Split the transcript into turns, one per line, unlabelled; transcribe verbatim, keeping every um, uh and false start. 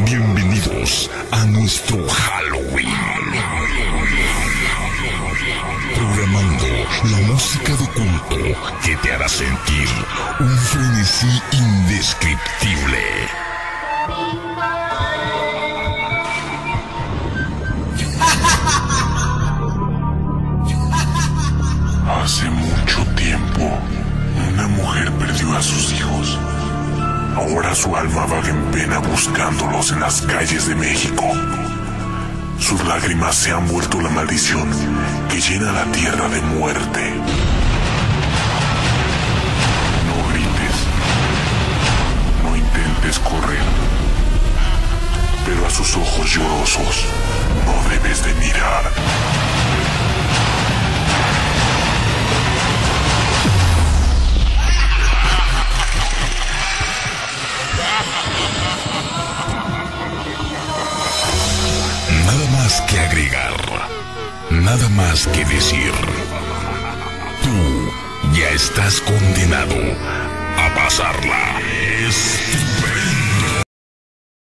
Bienvenidos a nuestro Halloween. Programando la música de culto que te hará sentir un frenesí indescriptible.
Hace mucho tiempo, una mujer perdió a sus hijos. Ahora su alma vaga en pena buscándolos en las calles de México. Sus lágrimas se han vuelto la maldición que llena la tierra de muerte. No grites, no intentes correr, pero a sus ojos llorosos no debes de mirar.
Nada más que agregar, nada más que decir. Tú ya estás condenado a pasarla estupendo.